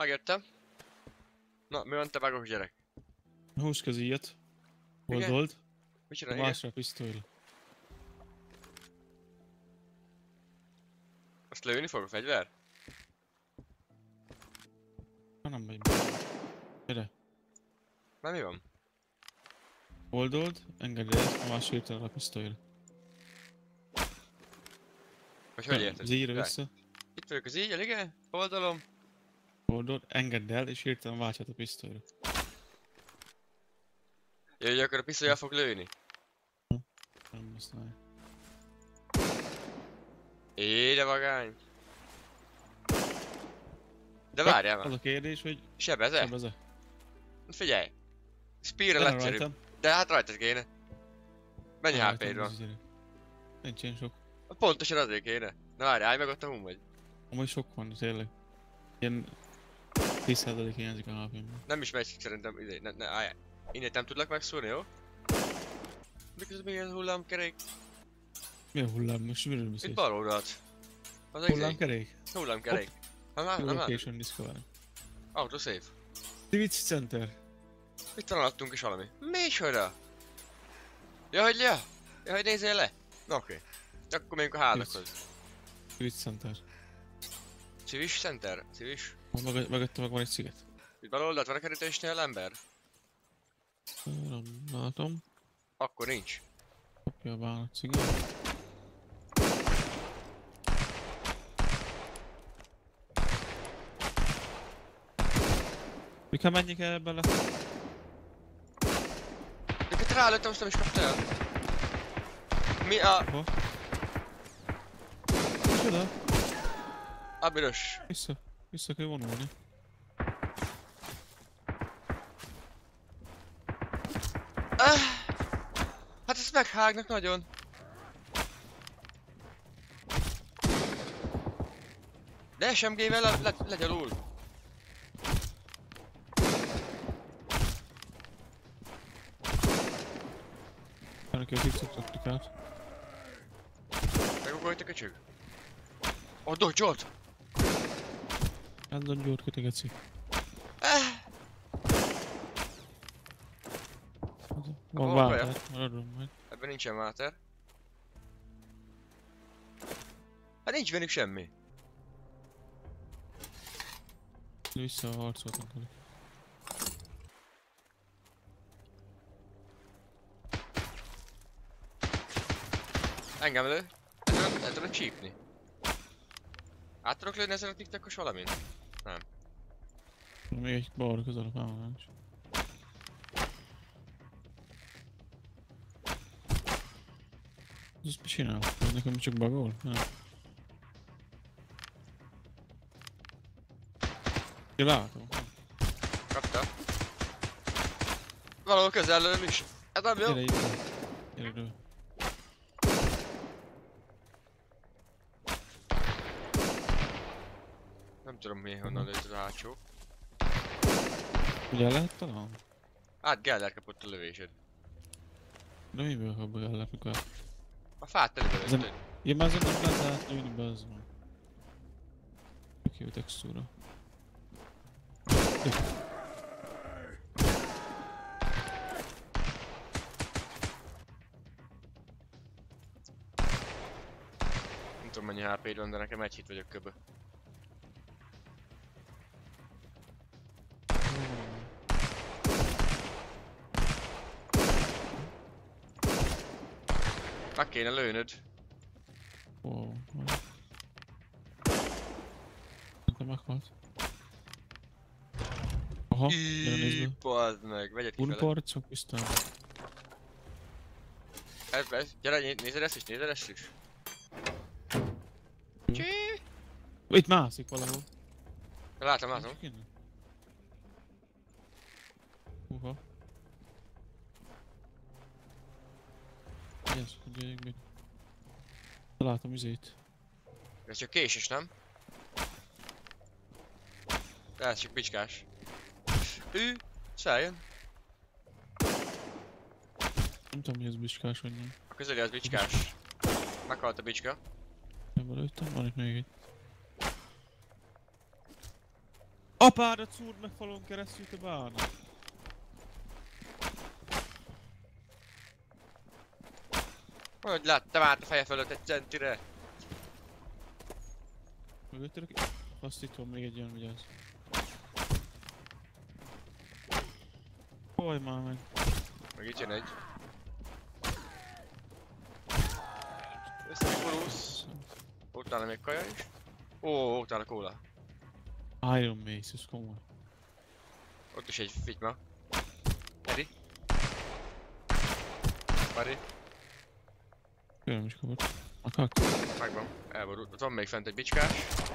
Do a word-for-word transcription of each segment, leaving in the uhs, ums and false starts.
Megjöttem. Na, mi van te vágos gyerek? Húzd az íjat. Igen? Oldold. Mit A csinál? Igen? másra a pisztolyra. Azt lőni fog a fegyver? Ha nem megy be. Gyere. Na mi van? Oldold, engedd el, a másra írtál a pisztolyra. Vagy hogy érted? Az íjra Várj. vissza. Itt vagyok az ígyel, igen? Oldalom. Oldold, engedd el, és írtál váltsát a pisztolyra. Jaj, hogy akkor a pisztolyjal fog lőni. Nem használja. Éde vagány. De várjál Az már. a kérdés, hogy Sebeze? sebeze. Figyelj. Spear-re Benne leggyszerűbb. rajtam. De hát rajtad kéne. Mennyi há pé-d Rajtam van? az gyerek. Nincsen sok. Pontosan azért kéne. Na várj, állj meg ott a hum vagy. Amúgy sok van, tényleg. Ilyen tíz százalék hiányzik a há pém-ből. Nem is megy szerintem, ide, ne, ne, állj. Innen nem tudlak megszúrni, jó? Miközben milyen hullámkerék? Mi a hullám? Most miről Itt beszélsz? bal oldalt. Az egész Hullámkerék? hullámkerék. Ha már, ha már. Location discover. Autosave. Twitch Center. Itt van alattunk is valami. Micsoda? Ja, hogy ja? Ja, hogy nézzél le? Na oké. Okay. Akkor megyünk a házakhoz. Twitch Center. Civis Center? Civis? Mögött- Mögötte meg van egy sziget. Itt bal oldalt van a kerítésnél ember? Nem látom. Akkor nincs. Kapja a bánat sziget. Mikor menjek el bele? De itt rálőttem, azt nem is kaptál. Mi a... Hova? Micsoda? A büdös. Vissza. Vissza kell vonulni. Ah! Hát ezt meghágnak nagyon. De es em gé-vel le, le, legyalul. Ennek a TikTok taktikát. Megugolj a köcsög. Oh, dodge-olt! Eldon gyórt kötegeci. Ah! Van Hol váltás, maradom majd. Ebben nincsen máter. Hát nincs bennük semmi. Vissza a harcoltam tőle. Engem lő. El el tudod csípni. Át tudok lőni ezen a tiktokos valamin? Nem. Még egy balra közel a pámolás. Ezt mi csinál? Ez nekem csak bagol? Nem. Ja, látom. Kapta. Valahol közel lőm is. Ez nem jó. Gyere itt. Gyere ide. Nem tudom mi honnan lőtt az hátsó. Ugye el lehet talán? Hát Geller kapott a lövésed. De miből kap be el, mikor? A fát telibe Ezen- lőtted. Ja, már azon nem lehet átlőni be azon. Tök jó textúra. Nem tudom mennyi há pé-d van, de nekem egy hit vagyok köbö. Meg kéne lőnöd. Wow. Nekem meghalt. Aha, gyere nézd Íííí, be. bazd meg, vegyed ki vele. Unparcok, biztos. Ez, ez, gyere, né- nézed ezt is, nézed ezt is. Csí. Itt mászik valahol. Látom, látom. Csak innen. Húha. Yes, hogy jöjjünk be. Látom izét. Ez csak késés, nem? De ez csak bicskás. Ő, szálljon. Nem tudom mi ez bicskás vagy nem. A közeli az bicskás. Meghalt a bicska. Nem belőttem, van itt még egy. Apádat szúrd meg falon keresztül, te bárna! Hogy láttam át a feje fölött egy centire? Mögöttek? Azt itt van még egy olyan, vigyázz. Haj már meg. Meg itt jön egy. Összekurulsz. Utána még kaja is. Ó, utána kóla. Iron Mace, ez komoly. Ott is egy figyma. Eri. Pari. Külön is kapott. Akak? Megvan. Elborult. Ott van még fent egy bicskás.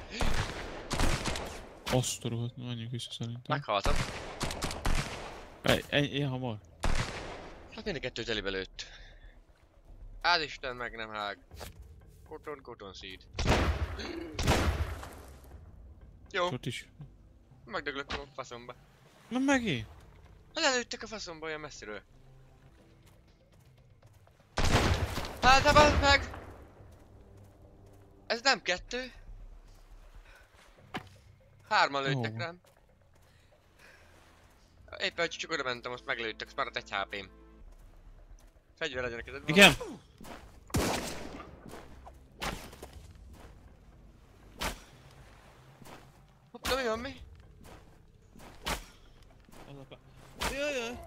Azt a rohadt, menjünk vissza szerintem. Meghaltam. Ej, ej, ilyen hamar. Hát mind a kettőt elébe lőtt. Áld Isten meg nem hág. Cotton, cotton seed. Jó, Ott is. megdöglöttem a faszomba. Na megint? Hát lelőttek a faszomba olyan messziről. Hát te bazd meg! Ez nem kettő. Hárman lőttek Ó. rám. Éppen, hogy csak oda mentem, azt meglőttek, azt maradt egy há pém. Fegyver legyen a kezedben. Igen! Hoppla, mi van mi? Az apá... Jaj, jaj!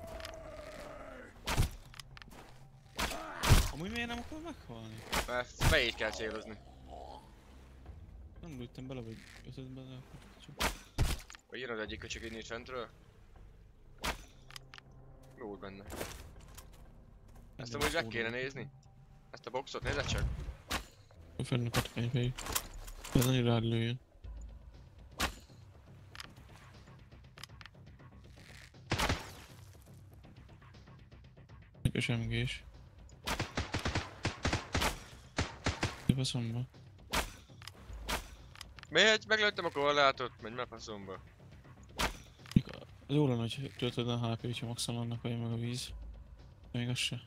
Amúgy miért nem akar meghalni? Mert fejét kell célozni. Nem lőttem bele, vagy ötöd be az Vagy jön az egyik köcsög így nincs fentről. Jó benne. Ezt amúgy meg kéne nézni. Ezt a boxot nézed csak. Fenn a patkányfejű. Ez nagyon rád lőjön. Egy es em gés. Mi faszomba? Megy, meglőttem a korlátot, menj már faszomba. Jó lenne, hogy töltöd a há pé, hogyha maxol annak vagy meg a víz. Még az se.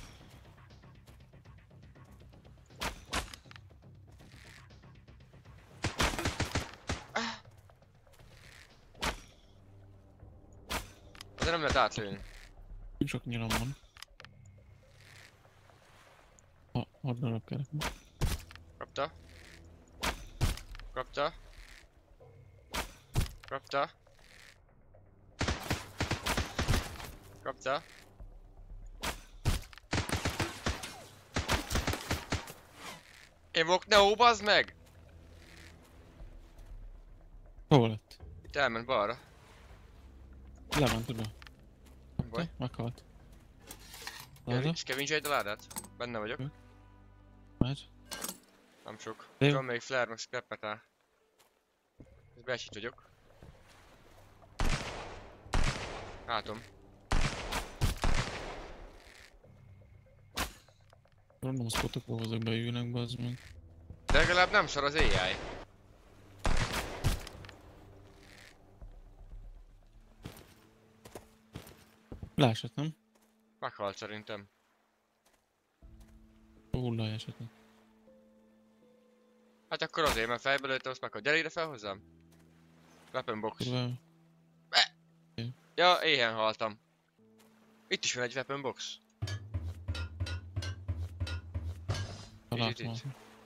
Azért nem lehet átlőni. Csak nyilam van. Ha, hat darab kerek. Kapta. Kapta. Kapta. Kapta. Evok Neo, bazd meg! Hol lett? Itt elment balra. Lement oda. Nem baj. Meghalt. Kevin, Láda? Kevin a ládát? Benne vagyok. Mehet. Nem sok. Jó. Van még flare, meg scrap-metal. Ez beesít vagyok. Hátom. Random spotokból hozok beülnek, bazd meg. De legalább nem szar az á i. Leesett, nem? Meghalt szerintem. Hullaj esetleg. Hát akkor azért, mert fejbe lőttem, azt meghalt. Gyere ide fel hozzám. Weapon box. Kurva. Ja, éhen haltam. Itt is van egy weapon box. Találtam. itt.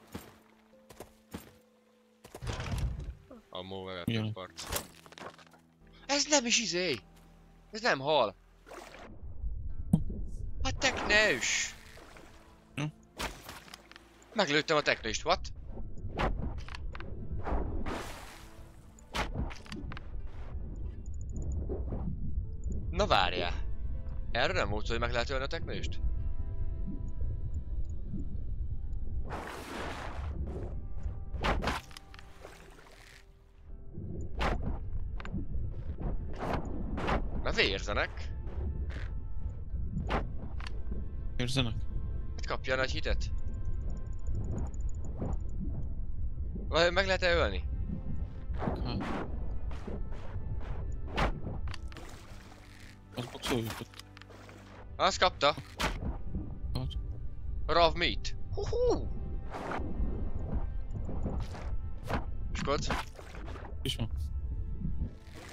Ammo weapon Jön. part. Ez nem is izé! Ez nem hal! A teknős! Hm? Meglőttem a teknőst, what? Na várjál! Erre nem volt szó, hogy meg lehet ölni a teknőst? Na vérzenek! Érzenek? Hát kapja a nagy hitet. Vagy meg lehet-e ölni? Hát. Az boxoljuk ott. Azt kapta. Hát. Raw meat. Huhú! Skod. És van.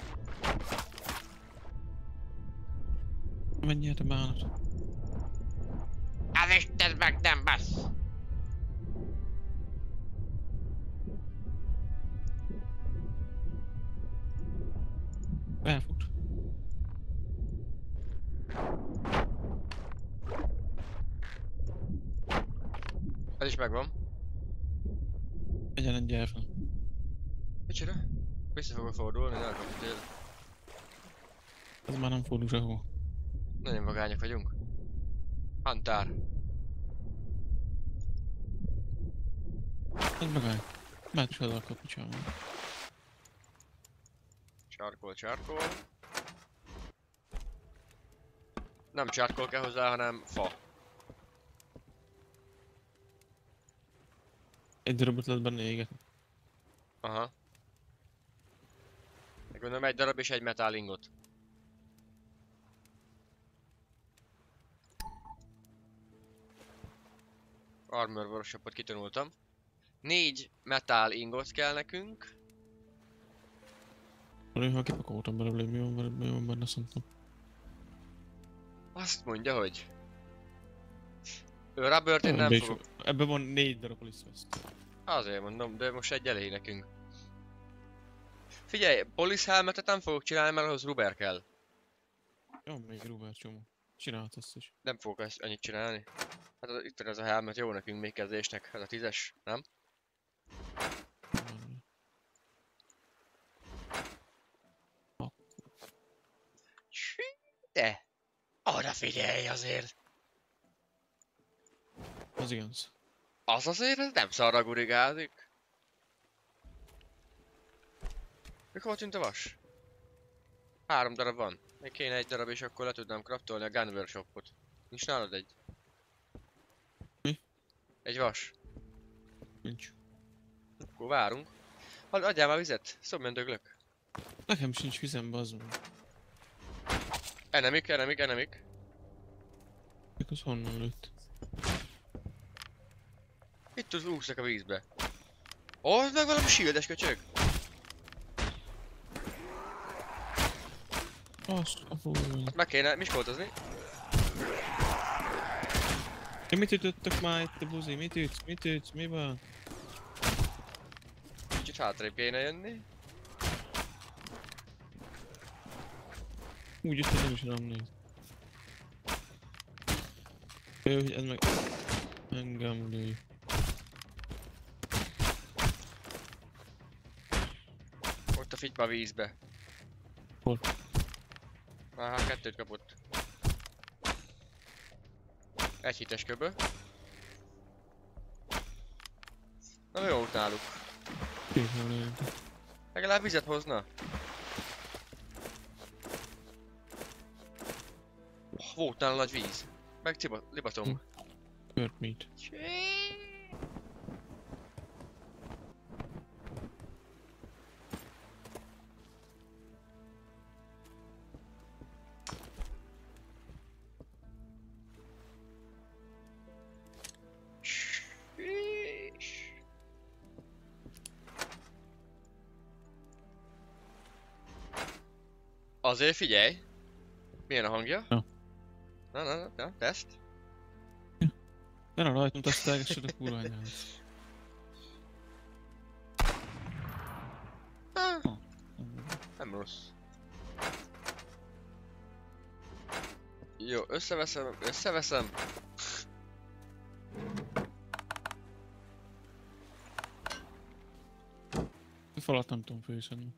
Menjél te bánat. Az Isten meg nem basz! Elfut. Ez is megvan. Egyen egy elfen. Micsoda? Vissza fogok fordulni, ne akadt. Ez már nem fordul sehol. Nagyon vagányok vagyunk. Hantár. Ez megáll. Mehet is oda a kapucsában. Csarkol, csarkol. Nem csarkol kell hozzá, hanem fa. Egy darabot lehet benne égetni. Aha. Meg gondolom egy darab és egy metal ingot. Armor workshopot kitanultam. Négy metal ingot kell nekünk. Ha kipakoltam belőle, mi van, mi van benne szerintem. Azt mondja, hogy... Ő Rubbert én nem Ebbe fogok... Ebben van négy darab Police Azért mondom, de most egy elég nekünk. Figyelj, Police helmetet nem fogok csinálni, mert ahhoz Rubber kell. Jó, még Rubert csomó. Csinált ezt is. Nem fogok ezt annyit csinálni. Hát az, itt van ez a helmet, jó nekünk még kezdésnek. Ez a tízes, nem? De! Arra figyelj azért! Az igen. Az azért ez nem szarra gurigázik. Mikor tűnt a vas? Három darab van. Még kéne egy darab és akkor le tudnám craftolni a gun workshopot. Nincs nálad egy? Mi? Egy vas. Nincs. Akkor várunk. Ad, adjál már vizet, szobjon döglök. Nekem is nincs vizem, bazd meg. Enemik, enemik, enemik. Mik az honnan lőtt? Itt tud úsznak a vízbe. Ó, oh, meg valami shieldes köcsög. Azt a fúrjon. Meg kéne miskoltozni. Ja, mit ütöttök már itt a buzi? Mit ütsz? Mit ütsz? Mi van? Kicsit hátrébb kéne jönni. Úgy ütött, nem is rám néz. Jó, hogy ez meg... Engem lőj. Ott a fityba a vízbe. Hol? Aha, kettőt kapott. Egy hites köbö. Na jó út náluk. Két nem lőjünk. Legalább vizet hozna. Oh, volt nála nagy víz. Meg ciba, libatom. Kört meat. Azért figyelj! Milyen a hangja? Ja. Na, na, na, na, teszt. Ne a rajtunk, azt elgessed a kurva anyámat. Ah, nem rossz. Jó, összeveszem, összeveszem. A falat nem tudom főszedni.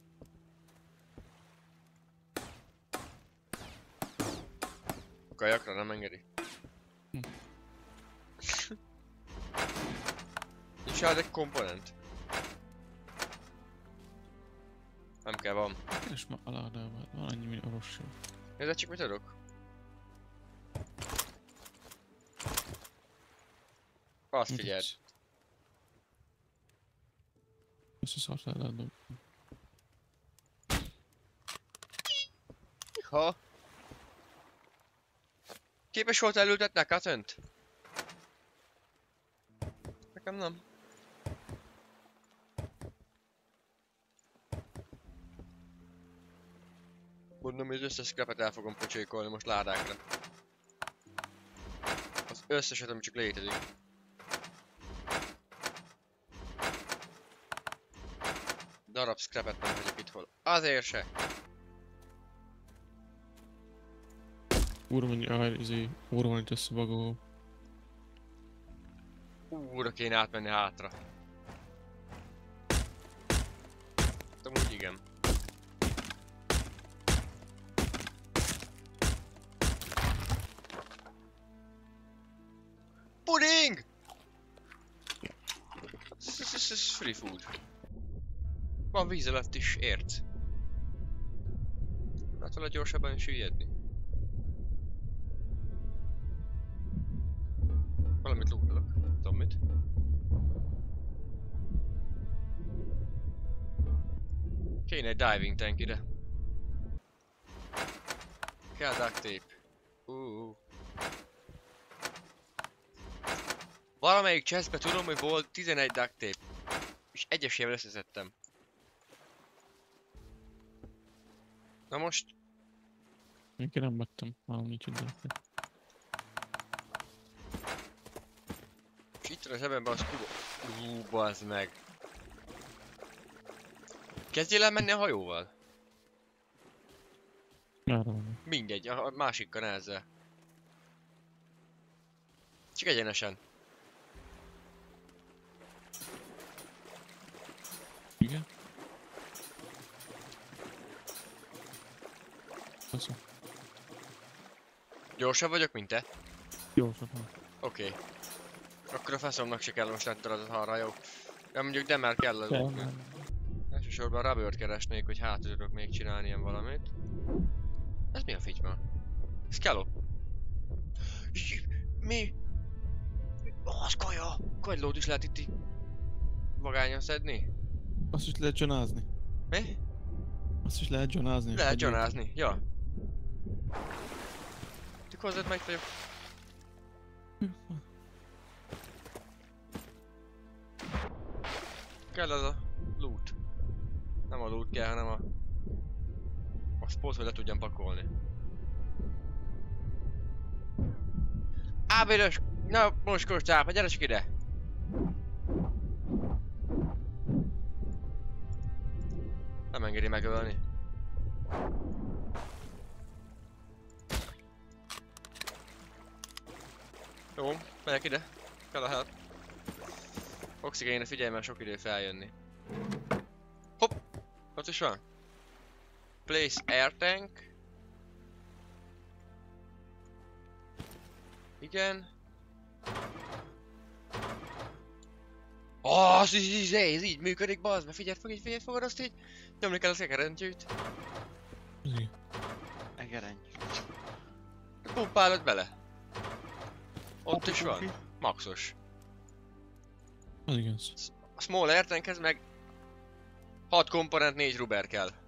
Kajakra nem engedi. Hm. Nincs rá egy komponent. Nem kell, van. Keres ma aládában, van annyi, mint orvossó. Nézd csak, mit adok? Azt figyeld. Ezt a szart eladom. Ha? Képes volt elültetni a Katönt? Nekem nem. Mondom, hogy az összes scrapet el fogom pocsékolni most ládákra. Az összeset, ami csak létezik. Darab scrapet nem hagyok itt hol. Azért se! Úr, mennyi, ah, izé, úr van itt összebagolva. Úra kéne átmenni hátra. Amúgy igen. Pudding! Ez, ez, ez, ez free food. Van víz alatt is érc. Hát vele gyorsabban süllyedni. Valamit lúgolok. Tudom mit. Kéne egy diving tank ide. Kell duct tape. Uh. Valamelyik chestbe tudom, hogy volt tizenegy duct tape. És egyesével összeszedtem. Na most... Én ki nem vettem, nálam nincs egy duct tape. És itt van a zsebemben az kuba... Ú, bazd meg. Kezdjél el menni a hajóval? Merre van? Mindegy, a másikkal ezzel. Csak egyenesen. Igen? Köszönöm. Gyorsabb vagyok, mint te? Gyorsabb van. Oké. Okay. Akkor a faszomnak se kell most lettarad az arra, jó? De mondjuk de már kell az útni. Elsősorban rubber-t keresnék, hogy hát tudok még csinálni ilyen valamit. Ez mi a figyma? Scallop. Mi? Az kaja! Kagylót is lehet itt így vagányon szedni? Azt is lehet jonázni. Mi? Azt is lehet jonázni. Lehet jonázni, ja. Tik hozzád meg vagyok. Kell az a loot. Nem a loot kell, hanem a... a spot, hogy le tudjam pakolni. Ábédos! Na, moskos cápa, gyere csak ide! Nem engedi megölni. Jó, megyek ide. Kell a help. Oxigénre figyelj, mert sok idő feljönni. Hopp! Ott is van. Place air tank. Igen. Oh, ez, ez, ez így működik, bazd, mert figyeld, figyeld, figyeld, fogod azt így. Nyomni kell az egerentyűt. Igen. Egereny. Pumpálod bele. Ott is van. Maxos. Az igaz. A small air tankhez meg hat komponent, négy rubber kell.